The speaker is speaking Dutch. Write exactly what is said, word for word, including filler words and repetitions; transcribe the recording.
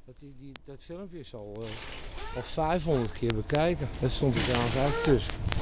Dat, die, die, dat filmpje is al, uh, al vijfhonderd keer bekijken. Dat stond er trouwens uit tussen.